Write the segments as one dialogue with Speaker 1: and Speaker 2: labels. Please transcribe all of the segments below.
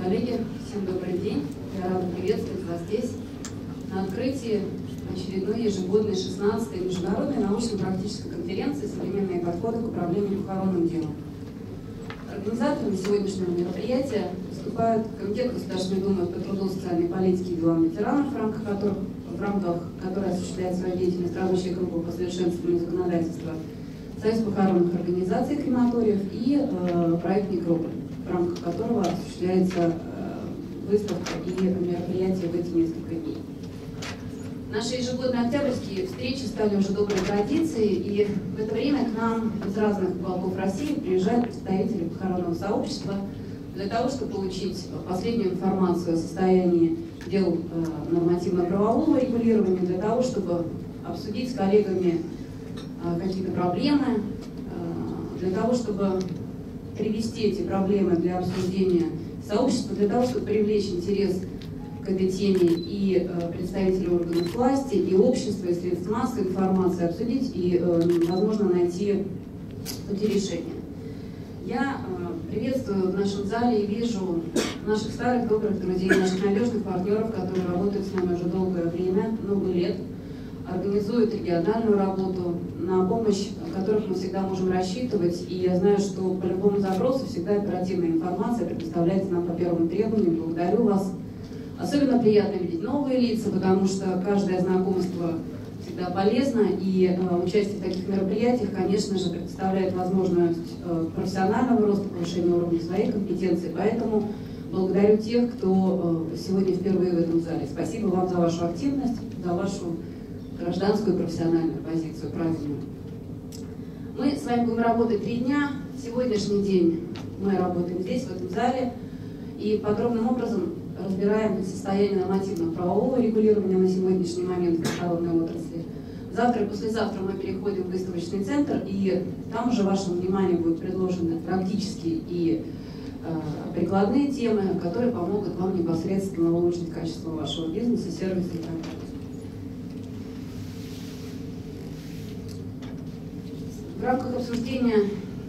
Speaker 1: коллеги, всем добрый день. Я рада приветствовать вас здесь на открытии очередной ежегодной 16-й международной научно-практической конференции «Современные подходы к управлению похоронным делом». Организаторами сегодняшнего мероприятия выступают Комитет Государственной Думы по труду, социальной политике и делам ветеранов, в рамках которой осуществляет свою деятельность рабочая группа по совершенствованию законодательства, Союз похоронных организаций крематориев и проект «Некрополь», в рамках которого осуществляется выставка и мероприятия в эти несколько дней. Наши ежегодные октябрьские встречи стали уже доброй традицией, и в это время к нам из разных уголков России приезжают представители похоронного сообщества для того, чтобы получить последнюю информацию о состоянии дел нормативно-правового регулирования, для того, чтобы обсудить с коллегами какие-то проблемы, для того, чтобы привести эти проблемы для обсуждения сообщества, для того, чтобы привлечь интерес к этой теме и представителей органов власти, и общества, и средств массовой информации, обсудить и, возможно, найти пути решения. Я приветствую в нашем зале и вижу наших старых добрых друзей, наших надежных партнеров, которые работают с нами уже долгое время, много лет, организуют региональную работу, на помощь которых мы всегда можем рассчитывать. И я знаю, что по любому запросу всегда оперативная информация предоставляется нам по первым требованиям. Благодарю вас. Особенно приятно видеть новые лица, потому что каждое знакомство всегда полезно, и участие в таких мероприятиях, конечно же, предоставляет возможность профессионального роста, повышения уровня своей компетенции. Поэтому благодарю тех, кто сегодня впервые в этом зале. Спасибо вам за вашу активность, за вашу гражданскую и профессиональную позицию, правильную. Мы с вами будем работать 3 дня. Сегодняшний день мы работаем здесь, в этом зале, и подробным образом разбираем состояние нормативно-правового регулирования на сегодняшний момент в похоронной отрасли. Завтра и послезавтра мы переходим в выставочный центр, и там уже вашему вниманию будут предложены практические и прикладные темы, которые помогут вам непосредственно улучшить качество вашего бизнеса, сервиса и так далее. В рамках обсуждения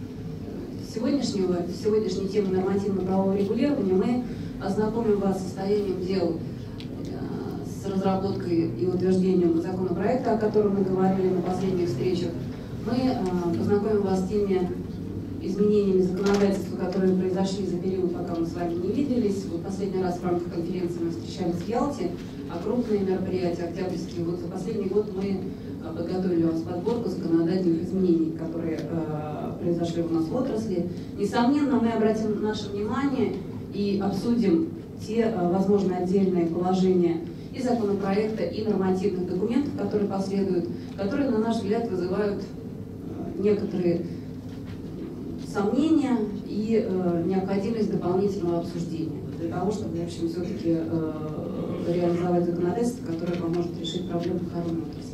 Speaker 1: сегодняшней темы нормативно-правового регулирования мы ознакомим вас с состоянием дел, с разработкой и утверждением законопроекта, о котором мы говорили на последних встречах. Мы познакомим вас с теми изменениями законодательства, которые произошли за период, пока мы с вами не виделись. Вот последний раз в рамках конференции мы встречались в Ялте, а крупные мероприятия, октябрьские, вот за последний год мы подготовили у вас подборку законодательных изменений, которые произошли у нас в отрасли. Несомненно, мы обратим наше внимание и обсудим те, возможно, отдельные положения и законопроекта, и нормативных документов, которые последуют, которые, на наш взгляд, вызывают некоторые сомнения и необходимость дополнительного обсуждения, для того, чтобы, в общем, все-таки реализовать законодательство, которое поможет решить проблемы похоронной отрасли.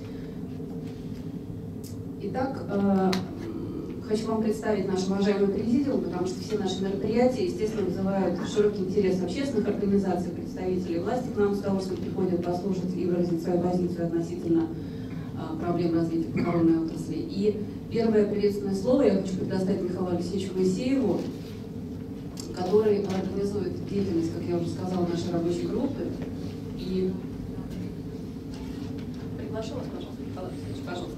Speaker 1: Итак, хочу вам представить наш уважаемый президиум, потому что все наши мероприятия, естественно, вызывают широкий интерес общественных организаций, представителей власти к нам с удовольствием приходят послушать и выразить свою позицию относительно проблем развития похоронной отрасли. И первое приветственное слово я хочу предоставить Михаилу Алексеевичу Моисееву, который организует деятельность, как я уже сказала, нашей рабочей группы. И приглашу вас, пожалуйста, Михаил Алексеевич, пожалуйста.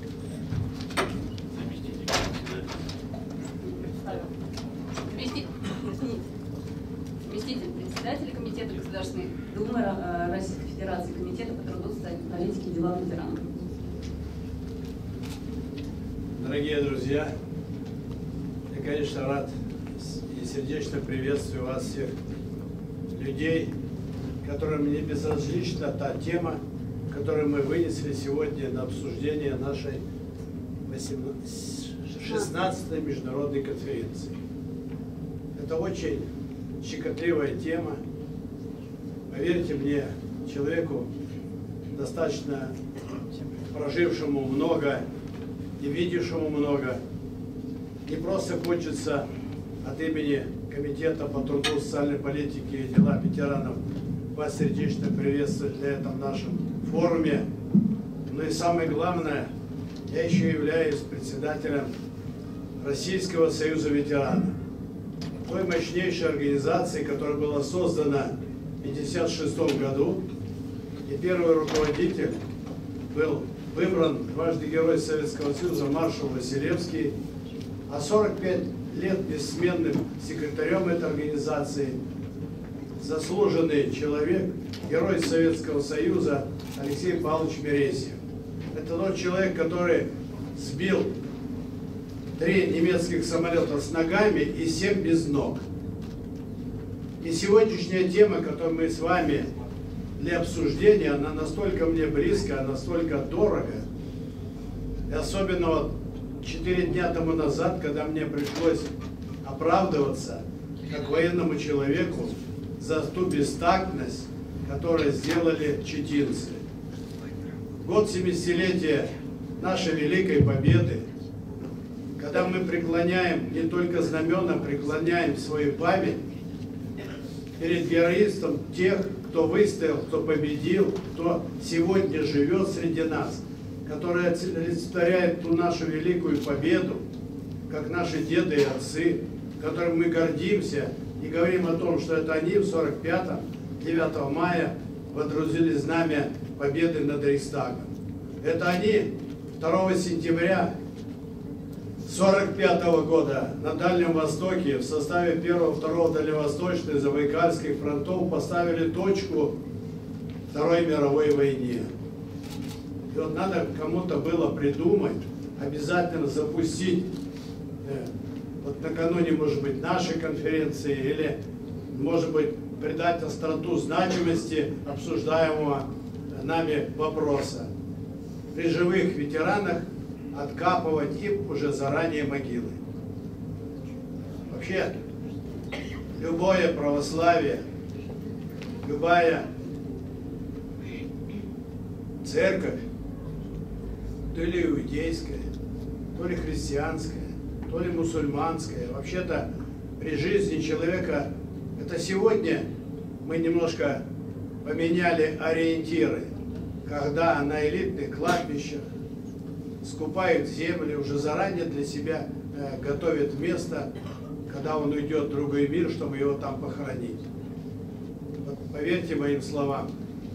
Speaker 1: Заместитель председателя Комитета Государственной Думы Российской Федерации, Комитета по труду, социальной политике и делам ветеранов.
Speaker 2: Дорогие друзья, я, конечно, рад и сердечно приветствую вас всех людей, которым не безразлична та тема, которую мы вынесли сегодня на обсуждение нашей 16-й международной конференции. Это очень щекотливая тема. Поверьте мне, человеку, достаточно прожившему много и видевшему много, не просто хочется от имени Комитета по труду, социальной политике и делам ветеранов вас сердечно приветствовать на этом нашем форуме. Но и самое главное, я еще являюсь председателем Российского союза ветеранов. той мощнейшей организации, которая была создана в 1956 году. И первый руководитель был выбран дважды Герой Советского Союза маршал Василевский, а 45 лет бессменным секретарем этой организации заслуженный человек, Герой Советского Союза Алексей Павлович Мересьев. Это тот человек, который сбил 3 немецких самолета с ногами и 7 без ног. И сегодняшняя тема, которую мы с вами для обсуждения, она настолько мне близка, настолько дорого. И особенно вот 4 дня тому назад, когда мне пришлось оправдываться как военному человеку за ту бестактность, которую сделали читинцы. Год 70-летия нашей великой победы, когда мы преклоняем не только знамена, преклоняем свою память перед героизмом тех, кто выстоял, кто победил, кто сегодня живет среди нас, которые олицетворяют ту нашу великую победу, как наши деды и отцы, которым мы гордимся и говорим о том, что это они в 45-м, 9 мая водрузили знамя победы над Рейхстагом. Это они 2 сентября 1945 года на Дальнем Востоке в составе 1-го, 2-го Дальневосточной Забайкальских фронтов поставили точку Второй мировой войне. И вот надо кому-то было придумать, обязательно запустить, вот накануне, может быть, нашей конференции, или, может быть, придать остроту значимости обсуждаемого нами вопроса. При живых ветеранах откапывать им уже заранее могилы. Вообще, любое православие, любая церковь, то ли иудейская, то ли христианская, то ли мусульманская, вообще-то при жизни человека, это сегодня мы немножко поменяли ориентиры, когда на элитных кладбищах скупают земли, уже заранее для себя готовят место, когда он уйдет в другой мир, чтобы его там похоронить. Вот поверьте моим словам,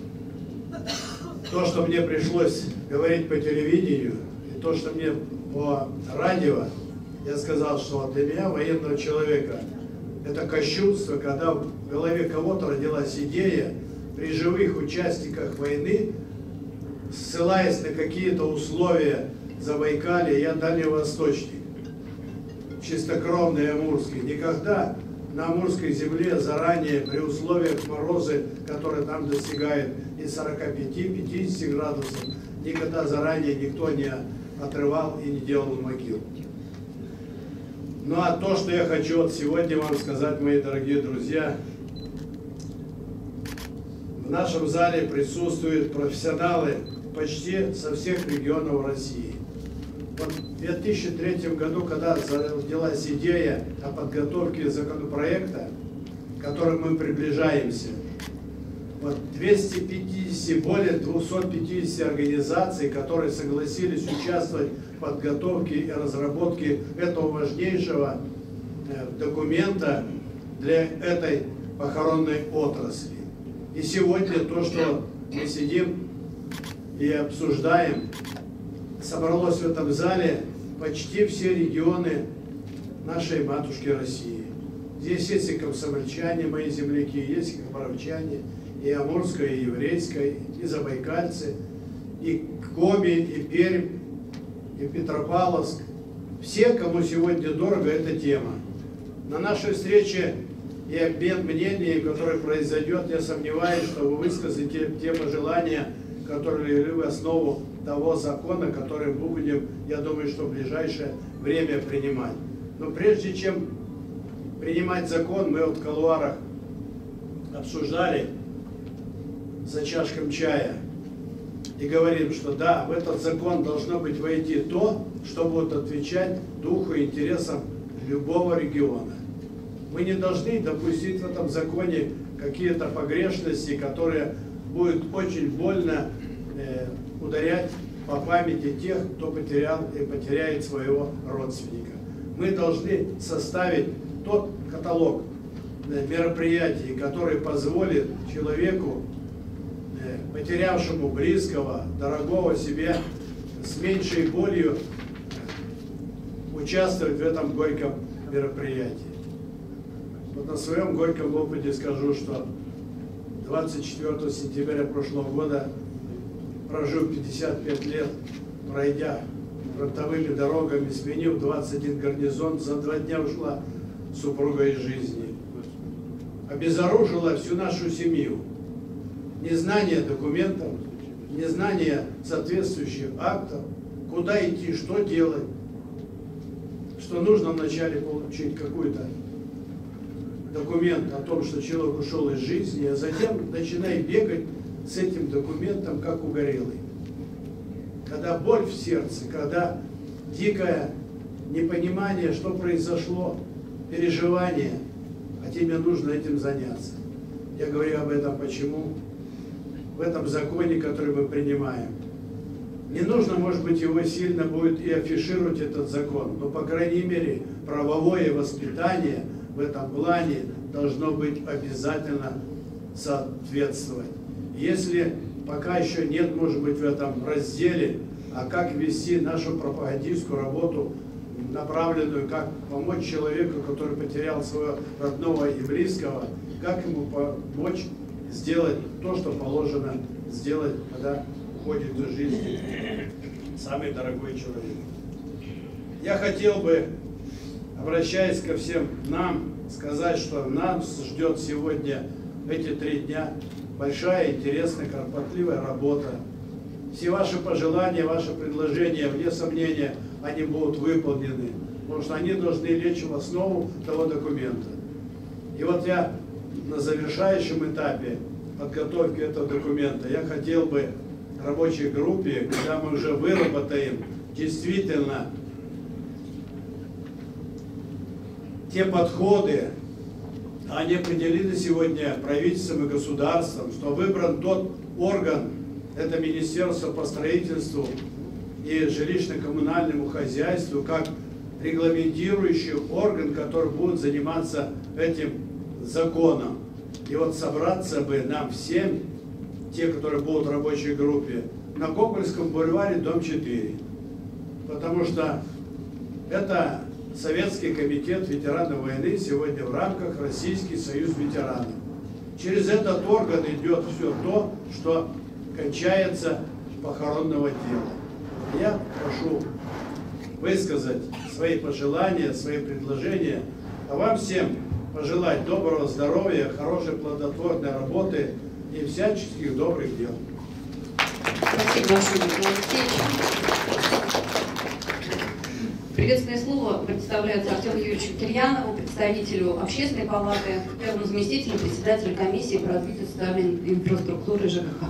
Speaker 2: то, что мне пришлось говорить по телевидению, и то, что мне по радио, я сказал, что для меня, военного человека, это кощунство, когда в голове кого-то родилась идея при живых участниках войны, ссылаясь на какие-то условия Забайкалья, я дальневосточник, чистокровный амурский, никогда на амурской земле заранее при условиях морозы, которые там достигают и 45-50 градусов, никогда заранее никто не отрывал и не делал могил. Ну а то, что я хочу вот сегодня вам сказать, мои дорогие друзья, в нашем зале присутствуют профессионалы почти со всех регионов России. Вот в 2003 году, когда родилась идея о подготовке законопроекта, к которому мы приближаемся, вот 250, более 250 организаций, которые согласились участвовать в подготовке и разработке этого важнейшего документа для этой похоронной отрасли. И сегодня то, что мы сидим и обсуждаем, собралось в этом зале почти все регионы нашей матушки России. Здесь есть и комсомольчане, мои земляки, есть и комаровчане, и амурская, и еврейская, и забайкальцы, и Коми, и Пермь, и Петропавловск. Все, кому сегодня дорого эта тема. На нашей встрече и обмен мнением, который произойдет, я сомневаюсь, что вы высказаете те пожелания, которые легли в основу того закона, который мы будем, я думаю, что в ближайшее время принимать. Но прежде чем принимать закон, мы вот в кулуарах обсуждали за чашкой чая и говорим, что да, в этот закон должно быть войти то, что будет отвечать духу и интересам любого региона. Мы не должны допустить в этом законе какие-то погрешности, которые будут очень больно ударять по памяти тех, кто потерял и потеряет своего родственника. Мы должны составить тот каталог мероприятий, который позволит человеку, потерявшему близкого, дорогого себе, с меньшей болью участвовать в этом горьком мероприятии. Вот на своем горьком опыте скажу, что 24 сентября прошлого года, прожив 55 лет, пройдя фронтовыми дорогами, сменив 21 гарнизон, за 2 дня ушла супруга из жизни. Обезоружила всю нашу семью. Незнание документов, незнание соответствующих актов, куда идти, что делать, что нужно вначале получить какой-то документ о том, что человек ушел из жизни, а затем начинай бегать с этим документом, как угорелый. Когда боль в сердце, когда дикое непонимание, что произошло, переживание, а тебе нужно этим заняться. Я говорю об этом почему? В этом законе, который мы принимаем. Не нужно, может быть, его сильно будет и афишировать, этот закон, но, по крайней мере, правовое воспитание в этом плане должно быть обязательно соответствовать. Если пока еще нет, может быть, в этом разделе, а как вести нашу пропагандистскую работу, направленную, как помочь человеку, который потерял своего родного и близкого, как ему помочь сделать то, что положено сделать, когда уходит из жизни самый дорогой человек. Я хотел бы, обращаясь ко всем нам, сказать, что нас ждет сегодня эти 3 дня большая, интересная, кропотливая работа. Все ваши пожелания, ваши предложения, вне сомнения, они будут выполнены, потому что они должны лечь в основу того документа. И вот я на завершающем этапе подготовки этого документа, я хотел бы рабочей группе, когда мы уже выработаем действительно те подходы, они определены сегодня правительством и государством, что выбран тот орган, это Министерство по строительству и жилищно-коммунальному хозяйству, как регламентирующий орган, который будет заниматься этим законом. И вот собраться бы нам всем, те, которые будут в рабочей группе, на Гогольском бульваре, дом 4. Потому что это Советский комитет ветеранов войны сегодня в рамках Российский союз ветеранов. Через этот орган идет все то, что качается похоронного дела. Я прошу высказать свои пожелания, свои предложения, а вам всем пожелать доброго здоровья, хорошей плодотворной работы и всяческих добрых дел.
Speaker 1: Спасибо большое, Николай Алексеевич. Приветственное слово предоставляется Артему Юрьевичу Кирьянову, представителю Общественной палаты, первому заместителю председателя комиссии по развитию социальной инфраструктуры ЖКХ.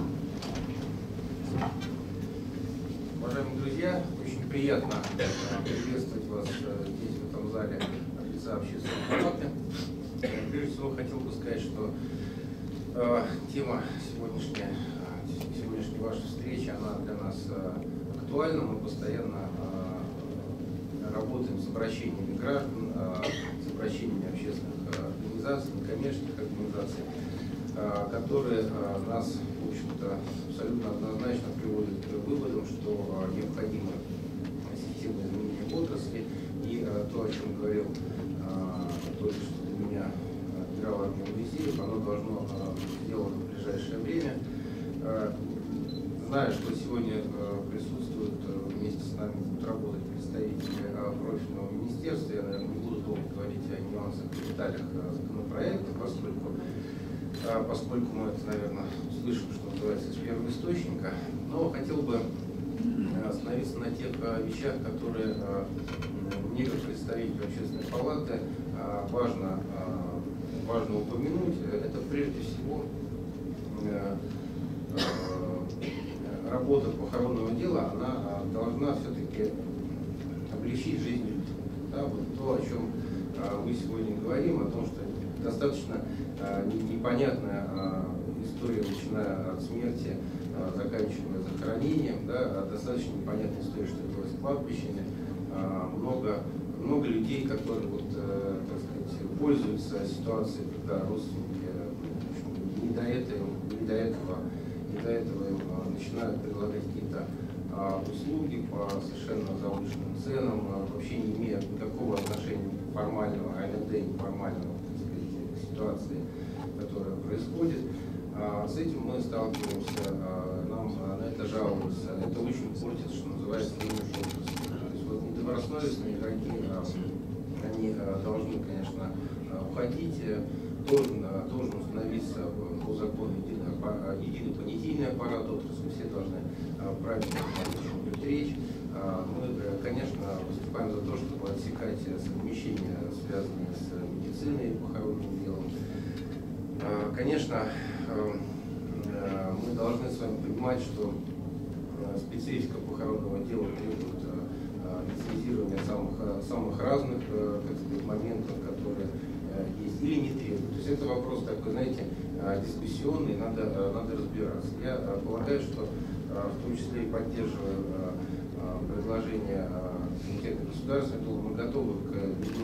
Speaker 3: Уважаемые друзья, очень приятно приветствовать вас здесь, в этом зале, от лица Общественной палаты. Прежде всего, хотел бы сказать, что тема сегодняшней вашей встречи, она для нас актуальна. Мы постоянно работаем с обращениями граждан, с обращениями общественных организаций, некоммерческих организаций, которые нас, в общем-то, абсолютно однозначно приводят к выводам, что необходимо системное изменение отрасли. И то, о чем говорил только что для меня генерал Моисеев, оно должно быть сделано в ближайшее время. Знаю, что сегодня присутствуют вместе с нами, будут работать представители профильного министерства. Я, наверное, не буду долго говорить о нюансах и деталях законопроекта, поскольку мы это, наверное, слышим, что называется, из первого источника. Но хотел бы остановиться на тех вещах, которые мне, как представителю Общественной палаты, важно упомянуть. Это прежде всего работа похоронного дела, она должна все-таки облегчить жизнь людей. Да, вот то, о чем мы сегодня говорим, о том, что достаточно непонятная история, начиная от смерти, заканчивая захоронением, да, достаточно непонятная история, что делать с кладбищами. Много людей, которые, вот, так сказать, пользуются ситуацией, когда родственники не до этого начинают предлагать какие-то услуги по совершенно завышенным ценам, вообще не имея никакого отношения формального, а иногда и неформального, так сказать, к ситуации, которая происходит. С этим мы сталкиваемся, нам на это жалуются. Это очень портит, что называется, имидж отрасли. То есть вот недобросовестные игроки, они должны, конечно, уходить. Должен установиться по закону единый понятийный аппарат отрасли, все должны правильно понимать, о чем идет речь. Мы, конечно, выступаем за то, чтобы отсекать совмещения, связанные с медициной и похоронным делом. Конечно, мы должны с вами понимать, что специфика похоронного дела требует лицензирования самых разных, так сказать, моментов, которые есть или не требуют. То есть это вопрос такой, знаете, дискуссионный, надо разбираться. Я полагаю, что в том числе и поддерживая предложение Комитета государственного долга, мы готовы к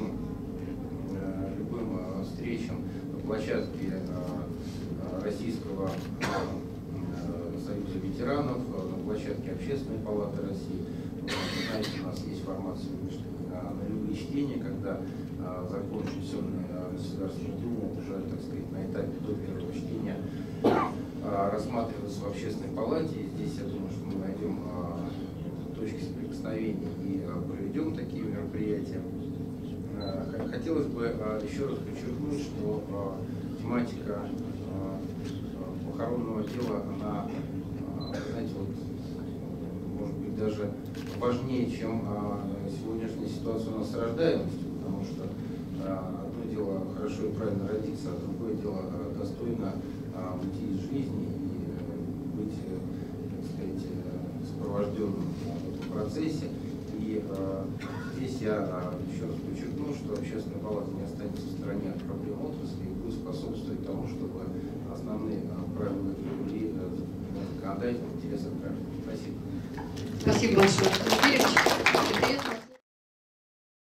Speaker 3: любым встречам на площадке Российского союза ветеранов, на площадке Общественной палаты России. Вы знаете, у нас есть формация на любые чтения, когда закон, внесенный в Государственную Думу, уже, так сказать, на этапе до первого чтения рассматривается в Общественной палате. И здесь, я думаю, что мы найдем точки соприкосновения и проведем такие мероприятия. Хотелось бы еще раз подчеркнуть, что тематика похоронного дела, она, знаете, вот, может быть, даже важнее, чем сегодняшняя ситуация у нас с рождаемостью, потому что одно дело хорошо и правильно родиться, а другое дело достойно уйти из жизни и быть, так сказать, сопровожденным в этом процессе. И здесь я еще раз подчеркну, что Общественная палата не останется в стороне от проблем отрасли и будет способствовать тому, чтобы основные правила были в законодательных интересах граждан. Спасибо.
Speaker 1: Спасибо большое.